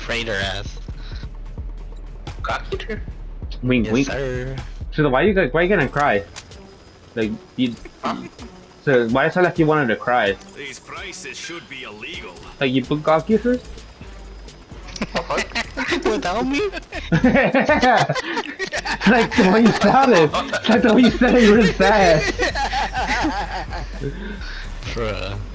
Freighter ass. Cock eater? Wink, Yes, wink. sir. So why you gonna cry? Like you. So why is it like you wanted to cry? These prices should be illegal. Like you put cock kisses? Without me? Like the way you sounded. Like the way you said it, you were sad. Bruh.